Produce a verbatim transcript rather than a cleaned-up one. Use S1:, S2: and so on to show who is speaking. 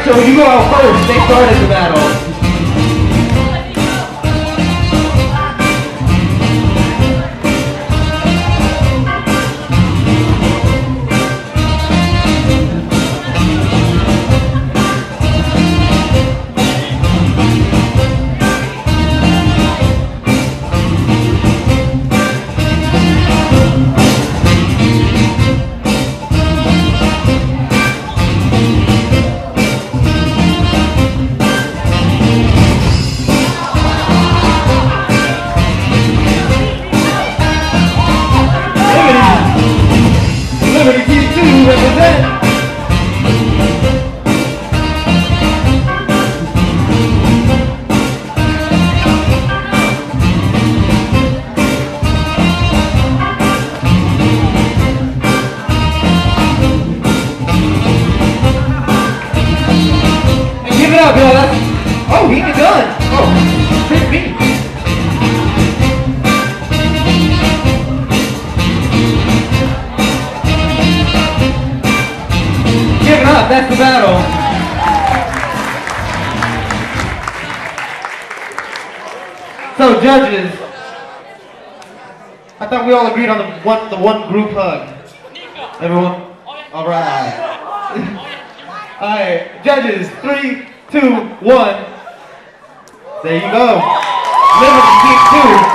S1: So you go out first. They started the battle. Represent. And give it up, yo. That's, oh, he can done. Oh, trick me. Give it up, that's the battle. So judges, I thought we all agreed on the one the one group hug. Everyone? Alright. Alright, judges, three, two, one. There you go. Liberty Team two.